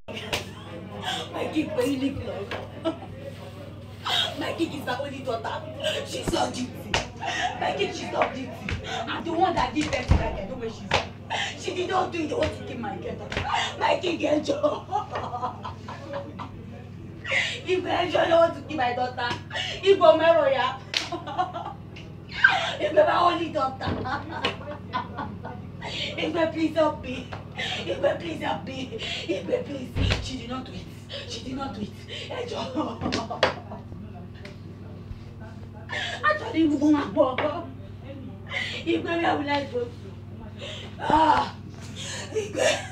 My kid very little. My kid is my only daughter. She's not duty. My kid, she's not duty. I'm the one that did best I know where she's at. She did not do it. They want to kill my kid. My kid get job. If I don't want to kill my daughter, if I'm a if I'm my only daughter. If I please help me. If I please help me. If I please. She did not do it. She did not do it. Actually, you go my boy. If I will like go to.